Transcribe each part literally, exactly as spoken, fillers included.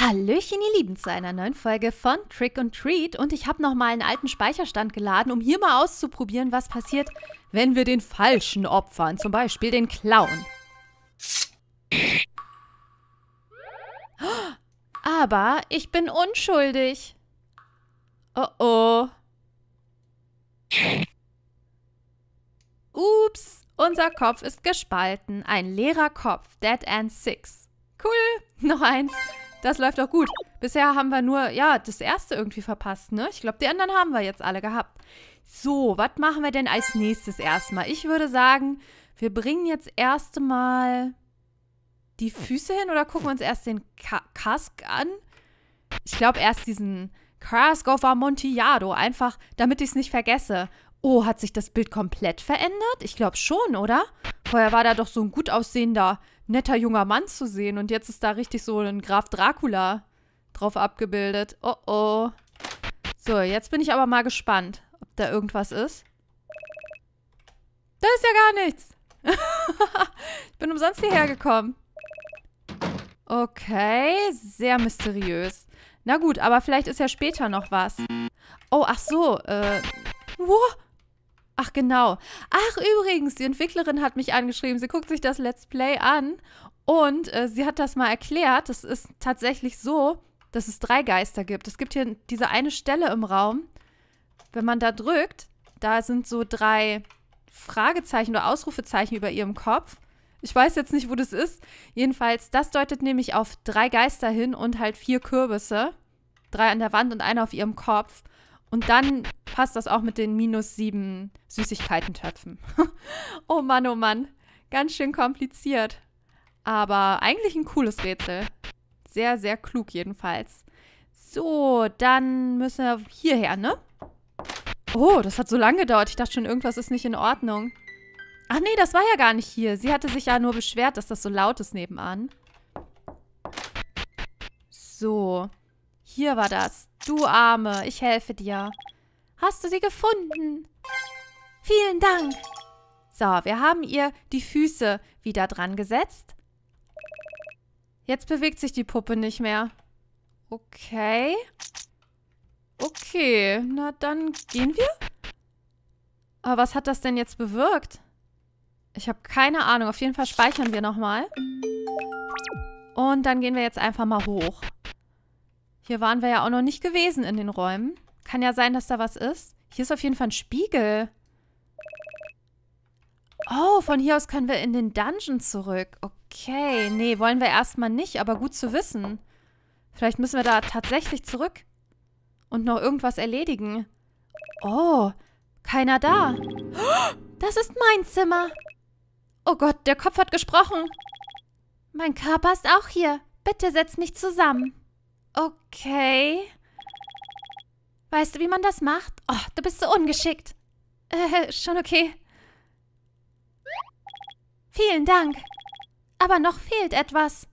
Hallöchen, ihr Lieben, zu einer neuen Folge von Trick or Treat. Und ich habe nochmal einen alten Speicherstand geladen, um hier mal auszuprobieren, was passiert, wenn wir den Falschen opfern. Zum Beispiel den Clown. Aber ich bin unschuldig. Oh oh. Ups, unser Kopf ist gespalten. Ein leerer Kopf. Dead End six. Cool, noch eins. Das läuft doch gut. Bisher haben wir nur, ja, das erste irgendwie verpasst, ne? Ich glaube, die anderen haben wir jetzt alle gehabt. So, was machen wir denn als nächstes erstmal? Ich würde sagen, wir bringen jetzt erst mal die Füße hin oder gucken wir uns erst den Ka Kask an? Ich glaube erst diesen Cask of Amontillado, einfach, damit ich es nicht vergesse. Oh, hat sich das Bild komplett verändert? Ich glaube schon, oder? Vorher war da doch so ein gut aussehender, netter junger Mann zu sehen und jetzt ist da richtig so ein Graf Dracula drauf abgebildet. Oh oh. So, jetzt bin ich aber mal gespannt, ob da irgendwas ist. Da ist ja gar nichts. Ich bin umsonst hierher gekommen. Okay, sehr mysteriös. Na gut, aber vielleicht ist ja später noch was. Oh, ach so, äh, wow. Ach, genau. Ach, übrigens, die Entwicklerin hat mich angeschrieben. Sie guckt sich das Let's Play an und äh, sie hat das mal erklärt. Es ist tatsächlich so, dass es drei Geister gibt. Es gibt hier diese eine Stelle im Raum. Wenn man da drückt, da sind so drei Fragezeichen oder Ausrufezeichen über ihrem Kopf. Ich weiß jetzt nicht, wo das ist. Jedenfalls, das deutet nämlich auf drei Geister hin und halt vier Kürbisse. Drei an der Wand und einer auf ihrem Kopf. Und dann passt das auch mit den minus sieben Süßigkeitentöpfen. Oh Mann, oh Mann. Ganz schön kompliziert. Aber eigentlich ein cooles Rätsel. Sehr, sehr klug jedenfalls. So, dann müssen wir hierher, ne? Oh, das hat so lange gedauert. Ich dachte schon, irgendwas ist nicht in Ordnung. Ach nee, das war ja gar nicht hier. Sie hatte sich ja nur beschwert, dass das so laut ist nebenan. So. Hier war das. Du Arme, ich helfe dir. Hast du sie gefunden? Vielen Dank. So, wir haben ihr die Füße wieder dran gesetzt. Jetzt bewegt sich die Puppe nicht mehr. Okay. Okay, na dann gehen wir. Aber was hat das denn jetzt bewirkt? Ich habe keine Ahnung. Auf jeden Fall speichern wir nochmal. Und dann gehen wir jetzt einfach mal hoch. Hier waren wir ja auch noch nicht gewesen in den Räumen. Kann ja sein, dass da was ist. Hier ist auf jeden Fall ein Spiegel. Oh, von hier aus können wir in den Dungeon zurück. Okay, nee, wollen wir erstmal nicht, aber gut zu wissen. Vielleicht müssen wir da tatsächlich zurück und noch irgendwas erledigen. Oh, keiner da. Das ist mein Zimmer. Oh Gott, der Kopf hat gesprochen. Mein Körper ist auch hier. Bitte setz mich zusammen. Okay. Weißt du, wie man das macht? Oh, du bist so ungeschickt. Äh, schon okay. Vielen Dank. Aber noch fehlt etwas.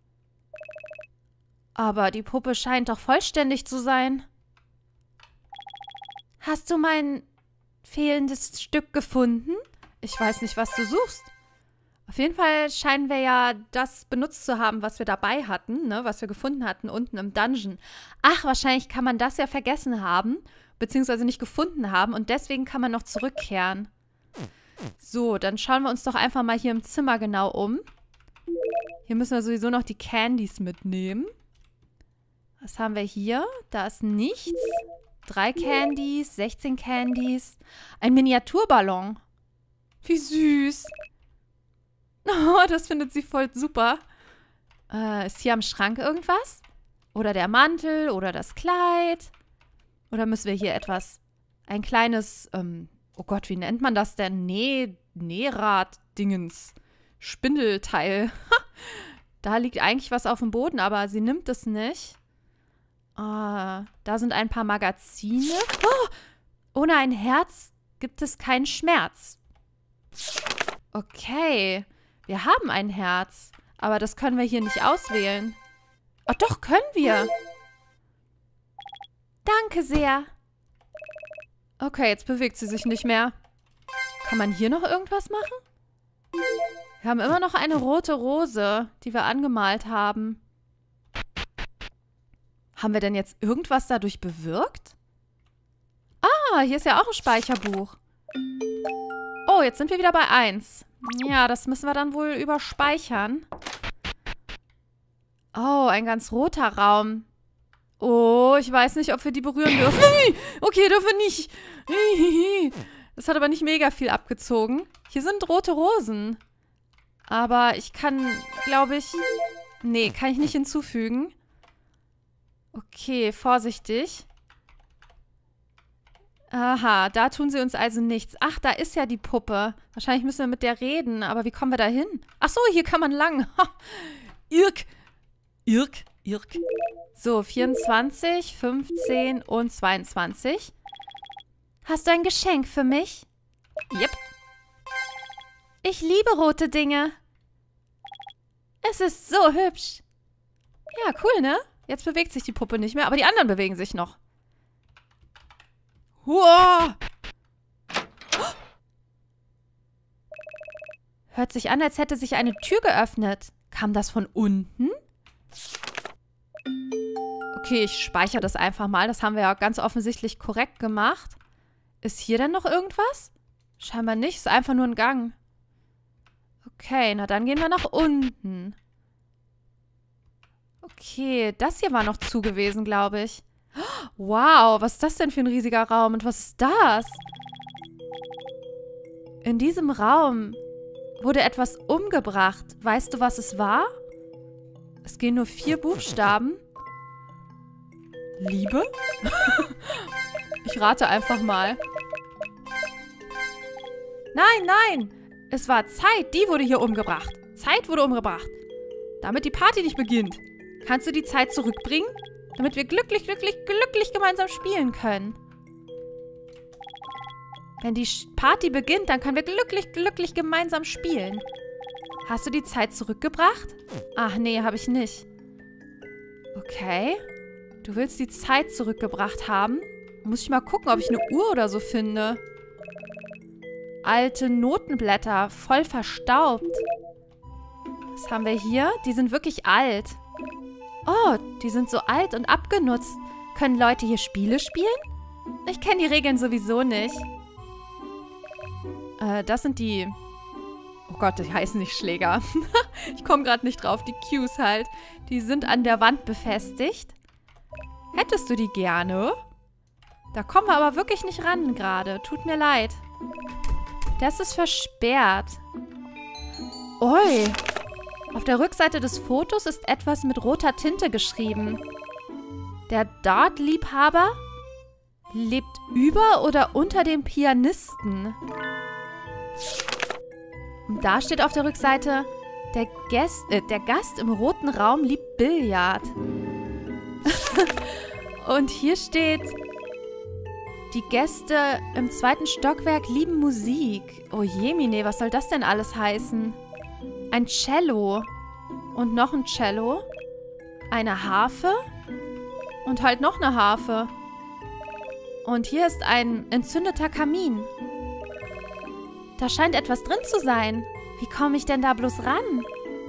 Aber die Puppe scheint doch vollständig zu sein. Hast du mein fehlendes Stück gefunden? Ich weiß nicht, was du suchst. Auf jeden Fall scheinen wir ja das benutzt zu haben, was wir dabei hatten, ne, was wir gefunden hatten unten im Dungeon. Ach, wahrscheinlich kann man das ja vergessen haben, beziehungsweise nicht gefunden haben und deswegen kann man noch zurückkehren. So, dann schauen wir uns doch einfach mal hier im Zimmer genau um. Hier müssen wir sowieso noch die Candies mitnehmen. Was haben wir hier? Da ist nichts. Drei Candies, sechzehn Candies. Ein Miniaturballon. Wie süß. Oh, das findet sie voll super. Äh, ist hier am Schrank irgendwas? Oder der Mantel oder das Kleid? Oder müssen wir hier etwas, ein kleines, ähm, oh Gott, wie nennt man das denn? Näh, Nährrad-Dingens. Spindelteil. Da liegt eigentlich was auf dem Boden, aber sie nimmt es nicht. Ah, da sind ein paar Magazine. Oh, ohne ein Herz gibt es keinen Schmerz. Okay. Wir haben ein Herz, aber das können wir hier nicht auswählen. Ach doch, können wir. Danke sehr. Okay, jetzt bewegt sie sich nicht mehr. Kann man hier noch irgendwas machen? Wir haben immer noch eine rote Rose, die wir angemalt haben. Haben wir denn jetzt irgendwas dadurch bewirkt? Ah, hier ist ja auch ein Speicherbuch. Oh, jetzt sind wir wieder bei eins. Ja, das müssen wir dann wohl überspeichern. Oh, ein ganz roter Raum. Oh, ich weiß nicht, ob wir die berühren dürfen. Okay, dürfen wir nicht. Das hat aber nicht mega viel abgezogen. Hier sind rote Rosen. Aber ich kann, glaube ich... Nee, kann ich nicht hinzufügen. Okay, vorsichtig. Aha, da tun sie uns also nichts. Ach, da ist ja die Puppe. Wahrscheinlich müssen wir mit der reden. Aber wie kommen wir da hin? Ach so, hier kann man lang. Irk. Irk. Irk. So, vierundzwanzig, fünfzehn und zweiundzwanzig. Hast du ein Geschenk für mich? Yep. Ich liebe rote Dinge. Es ist so hübsch. Ja, cool, ne? Jetzt bewegt sich die Puppe nicht mehr, aber die anderen bewegen sich noch. Huah! Hört sich an, als hätte sich eine Tür geöffnet. Kam das von unten? Okay, ich speichere das einfach mal. Das haben wir ja ganz offensichtlich korrekt gemacht. Ist hier denn noch irgendwas? Scheinbar nicht. Ist einfach nur ein Gang. Okay, na dann gehen wir nach unten. Okay, das hier war noch zu gewesen, glaube ich. Wow, was ist das denn für ein riesiger Raum? Und was ist das? In diesem Raum wurde etwas umgebracht. Weißt du, was es war? Es gehen nur vier Buchstaben. Liebe? Ich rate einfach mal. Nein, nein! Es war Zeit, die wurde hier umgebracht. Zeit wurde umgebracht. Damit die Party nicht beginnt. Kannst du die Zeit zurückbringen? Damit wir glücklich, glücklich, glücklich gemeinsam spielen können. Wenn die Party beginnt, dann können wir glücklich, glücklich gemeinsam spielen. Hast du die Zeit zurückgebracht? Ach nee, habe ich nicht. Okay. Du willst die Zeit zurückgebracht haben? Muss ich mal gucken, ob ich eine Uhr oder so finde. Alte Notenblätter, voll verstaubt. Was haben wir hier? Die sind wirklich alt. Oh, die sind so alt und abgenutzt. Können Leute hier Spiele spielen? Ich kenne die Regeln sowieso nicht. Äh, das sind die... Oh Gott, die heißen nicht Schläger. Ich komme gerade nicht drauf. Die Cues halt. Die sind an der Wand befestigt. Hättest du die gerne? Da kommen wir aber wirklich nicht ran gerade. Tut mir leid. Das ist versperrt. Ui. Auf der Rückseite des Fotos ist etwas mit roter Tinte geschrieben. Der Dart-Liebhaber lebt über oder unter dem Pianisten. Und da steht auf der Rückseite, der, Gäst, äh, der Gast im roten Raum liebt Billard. Und hier steht, die Gäste im zweiten Stockwerk lieben Musik. Oh jemine, was soll das denn alles heißen? Ein Cello. Und noch ein Cello. Eine Harfe. Und halt noch eine Harfe. Und hier ist ein entzündeter Kamin. Da scheint etwas drin zu sein. Wie komme ich denn da bloß ran?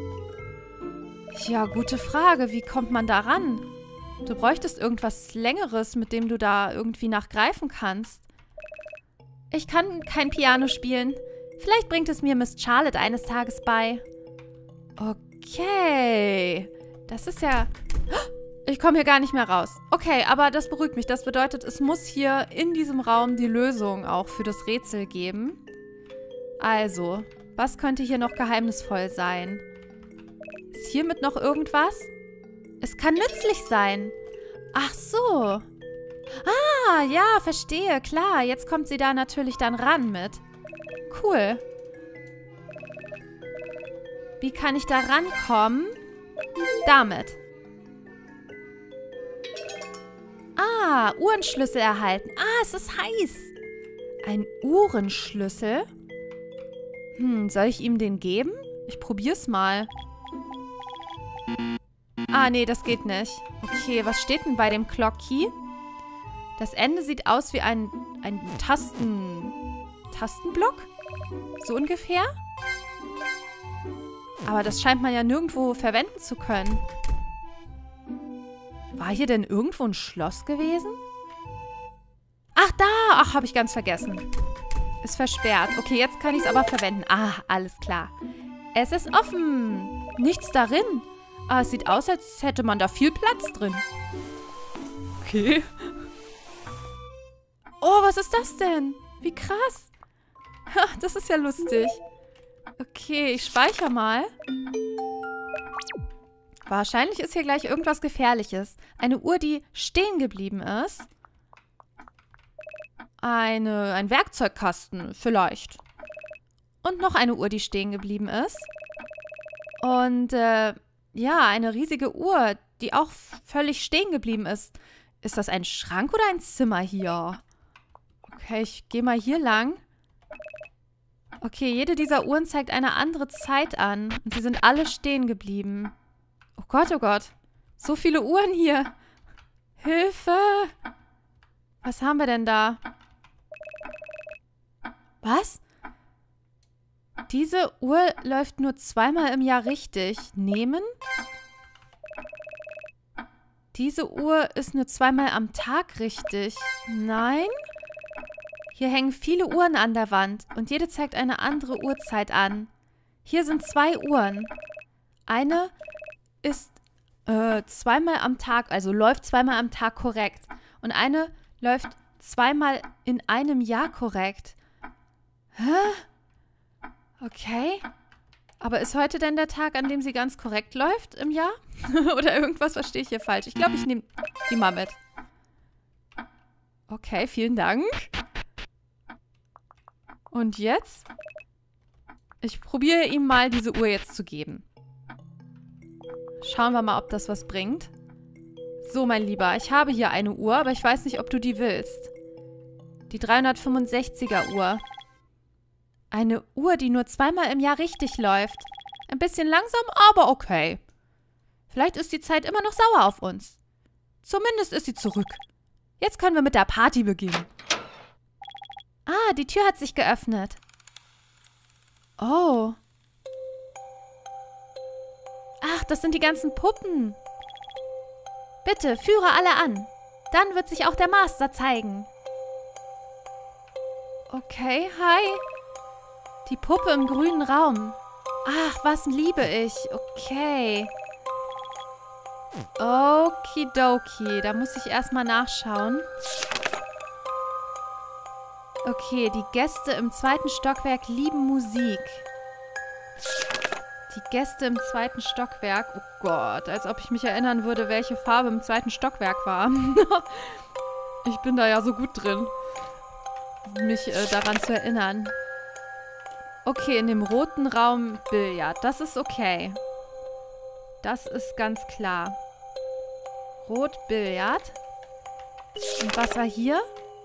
Ja, gute Frage. Wie kommt man da ran? Du bräuchtest irgendwas Längeres, mit dem du da irgendwie nachgreifen kannst. Ich kann kein Piano spielen. Vielleicht bringt es mir Miss Charlotte eines Tages bei. Okay. Das ist ja... Ich komme hier gar nicht mehr raus. Okay, aber das beruhigt mich. Das bedeutet, es muss hier in diesem Raum die Lösung auch für das Rätsel geben. Also, was könnte hier noch geheimnisvoll sein? Ist hiermit noch irgendwas? Es kann nützlich sein. Ach so. Ah, ja, verstehe. Klar, jetzt kommt sie da natürlich dann ran mit. Cool. Wie kann ich da rankommen? Damit. Ah, Uhrenschlüssel erhalten. Ah, es ist heiß. Ein Uhrenschlüssel? Hm, soll ich ihm den geben? Ich probier's mal. Ah, nee, das geht nicht. Okay, was steht denn bei dem Clock Key? Das Ende sieht aus wie ein, ein Tasten... Tastenblock? So ungefähr? Aber das scheint man ja nirgendwo verwenden zu können. War hier denn irgendwo ein Schloss gewesen? Ach, da! Ach, habe ich ganz vergessen. Ist versperrt. Okay, jetzt kann ich es aber verwenden. Ah, alles klar. Es ist offen. Nichts darin. Aber es sieht aus, als hätte man da viel Platz drin. Okay. Oh, was ist das denn? Wie krass. Das ist ja lustig. Okay, ich speichere mal. Wahrscheinlich ist hier gleich irgendwas Gefährliches. Eine Uhr, die stehen geblieben ist. Eine, ein Werkzeugkasten, vielleicht. Und noch eine Uhr, die stehen geblieben ist. Und, äh, ja, eine riesige Uhr, die auch völlig stehen geblieben ist. Ist das ein Schrank oder ein Zimmer hier? Okay, ich gehe mal hier lang. Okay, jede dieser Uhren zeigt eine andere Zeit an. Und sie sind alle stehen geblieben. Oh Gott, oh Gott. So viele Uhren hier. Hilfe! Was haben wir denn da? Was? Diese Uhr läuft nur zweimal im Jahr richtig. Nehmen? Diese Uhr ist nur zweimal am Tag richtig. Nein? Hier hängen viele Uhren an der Wand und jede zeigt eine andere Uhrzeit an. Hier sind zwei Uhren. Eine ist äh, zweimal am Tag, also läuft zweimal am Tag korrekt. Und eine läuft zweimal in einem Jahr korrekt. Hä? Okay. Aber ist heute denn der Tag, an dem sie ganz korrekt läuft im Jahr? Oder irgendwas verstehe ich hier falsch? Ich glaube, ich nehme die mal mit. Okay, vielen Dank. Und jetzt? Ich probiere ihm mal diese Uhr jetzt zu geben. Schauen wir mal, ob das was bringt. So, mein Lieber, ich habe hier eine Uhr, aber ich weiß nicht, ob du die willst. Die dreihundertfünfundsechziger Uhr. Eine Uhr, die nur zweimal im Jahr richtig läuft. Ein bisschen langsam, aber okay. Vielleicht ist die Zeit immer noch sauer auf uns. Zumindest ist sie zurück. Jetzt können wir mit der Party beginnen. Ah, die Tür hat sich geöffnet. Oh. Ach, das sind die ganzen Puppen. Bitte, führe alle an. Dann wird sich auch der Master zeigen. Okay, hi. Die Puppe im grünen Raum. Ach, was liebe ich. Okay. Okidoki. Da muss ich erstmal nachschauen. Okay, die Gäste im zweiten Stockwerk lieben Musik. Die Gäste im zweiten Stockwerk. Oh Gott, als ob ich mich erinnern würde, welche Farbe im zweiten Stockwerk war. Ich bin da ja so gut drin, mich äh, daran zu erinnern. Okay, in dem roten Raum Billard. Das ist okay. Das ist ganz klar. Rot Billard. Und was war hier?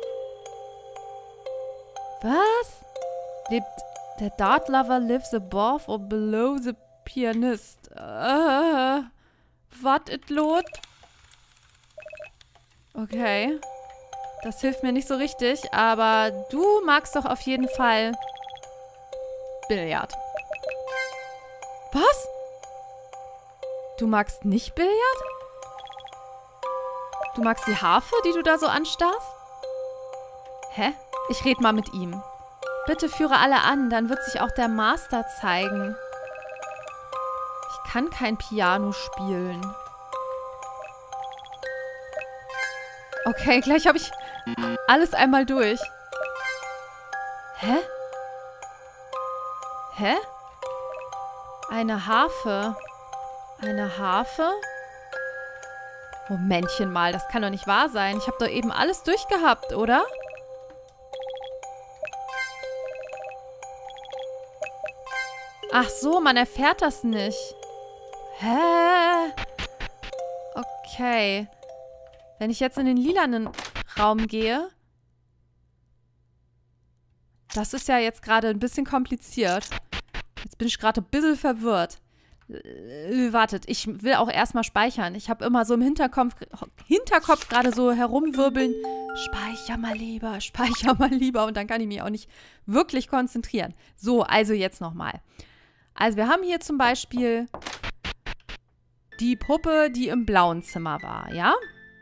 Was? Lebt der Dart Lover lives above or below the pianist? Uh, what it lot? Okay. Das hilft mir nicht so richtig, aber du magst doch auf jeden Fall Billard. Was? Du magst nicht Billard? Du magst die Harfe, die du da so anstarrst? Hä? Ich rede mal mit ihm. Bitte führe alle an, dann wird sich auch der Master zeigen. Ich kann kein Piano spielen. Okay, gleich habe ich alles einmal durch. Hä? Hä? Eine Harfe. Eine Harfe? Momentchen mal, das kann doch nicht wahr sein. Ich habe doch eben alles durchgehabt, oder? Ach so, man erfährt das nicht. Hä? Okay. Wenn ich jetzt in den lilanen Raum gehe. Das ist ja jetzt gerade ein bisschen kompliziert. Jetzt bin ich gerade ein bisschen verwirrt. Äh, wartet, ich will auch erstmal speichern. Ich habe immer so im Hinterkopf, Hinterkopf gerade so herumwirbeln. Speicher mal lieber, speicher mal lieber. Und dann kann ich mich auch nicht wirklich konzentrieren. So, also jetzt nochmal. Also wir haben hier zum Beispiel die Puppe, die im blauen Zimmer war, ja?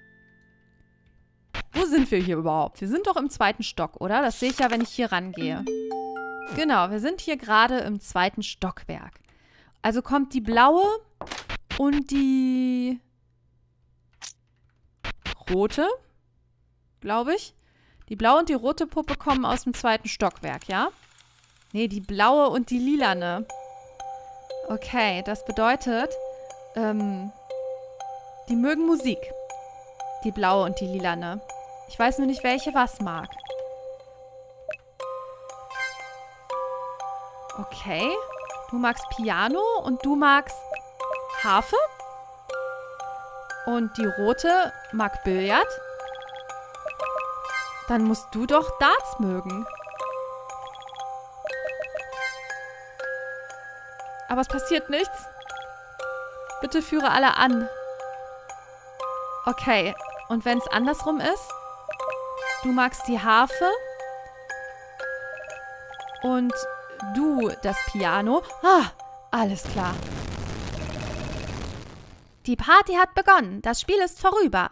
Wo sind wir hier überhaupt? Wir sind doch im zweiten Stock, oder? Das sehe ich ja, wenn ich hier rangehe. Genau, wir sind hier gerade im zweiten Stockwerk. Also kommt die blaue und die rote, glaube ich. Die blaue und die rote Puppe kommen aus dem zweiten Stockwerk, ja? Nee, die blaue und die lilane. Okay, das bedeutet, ähm, die mögen Musik. Die blaue und die lilane. Ich weiß nur nicht, welche was mag. Okay. Du magst Piano und du magst Harfe. Und die rote mag Billard. Dann musst du doch Darts mögen. Aber es passiert nichts. Bitte führe alle an. Okay. Und wenn es andersrum ist? Du magst die Harfe. Und du das Piano. Ah, alles klar. Die Party hat begonnen. Das Spiel ist vorüber.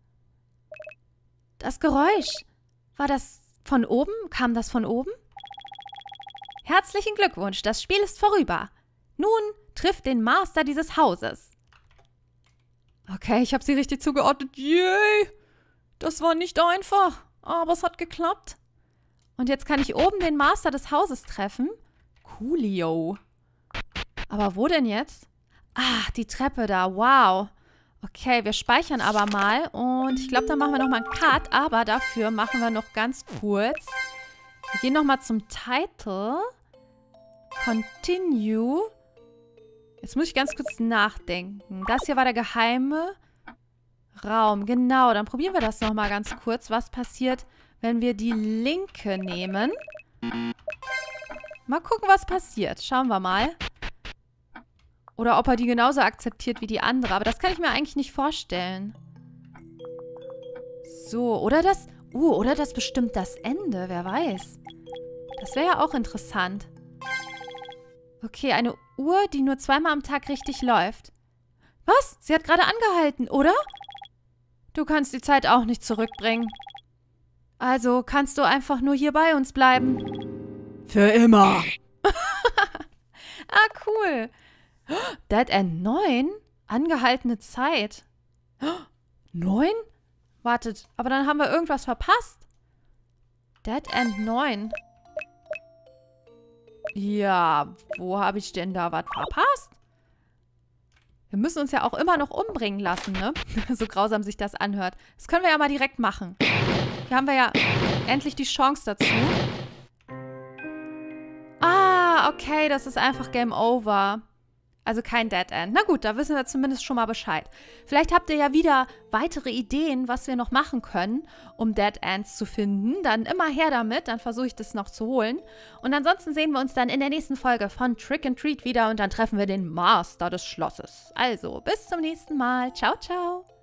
Das Geräusch. War das von oben? Kam das von oben? Herzlichen Glückwunsch. Das Spiel ist vorüber. Nun trifft den Master dieses Hauses. Okay, ich habe sie richtig zugeordnet. Yay! Das war nicht einfach, aber es hat geklappt. Und jetzt kann ich oben den Master des Hauses treffen. Coolio. Aber wo denn jetzt? Ah, die Treppe da. Wow. Okay, wir speichern aber mal. Und ich glaube, dann machen wir nochmal einen Cut. Aber dafür machen wir noch ganz kurz. Wir gehen nochmal zum Title. Continue. Jetzt muss ich ganz kurz nachdenken. Das hier war der geheime Raum. Genau, dann probieren wir das nochmal ganz kurz. Was passiert, wenn wir die linke nehmen? Mal gucken, was passiert. Schauen wir mal. Oder ob er die genauso akzeptiert wie die andere. Aber das kann ich mir eigentlich nicht vorstellen. So, oder das... Uh, oder das bestimmt das Ende. Wer weiß. Das wäre ja auch interessant. Okay, eine Uhr, die nur zweimal am Tag richtig läuft. Was? Sie hat gerade angehalten, oder? Du kannst die Zeit auch nicht zurückbringen. Also kannst du einfach nur hier bei uns bleiben. Für immer. Ah, cool. Dead End neun? Angehaltene Zeit. neun? Wartet, aber dann haben wir irgendwas verpasst. Dead End neun. Ja, wo habe ich denn da was verpasst? Wir müssen uns ja auch immer noch umbringen lassen, ne? So grausam sich das anhört. Das können wir ja mal direkt machen. Hier haben wir ja endlich die Chance dazu. Ah, okay, das ist einfach Game Over. Also kein Dead End. Na gut, da wissen wir zumindest schon mal Bescheid. Vielleicht habt ihr ja wieder weitere Ideen, was wir noch machen können, um Dead Ends zu finden. Dann immer her damit, dann versuche ich das noch zu holen. Und ansonsten sehen wir uns dann in der nächsten Folge von Trick and Treat wieder und dann treffen wir den Master des Schlosses. Also, bis zum nächsten Mal. Ciao, ciao.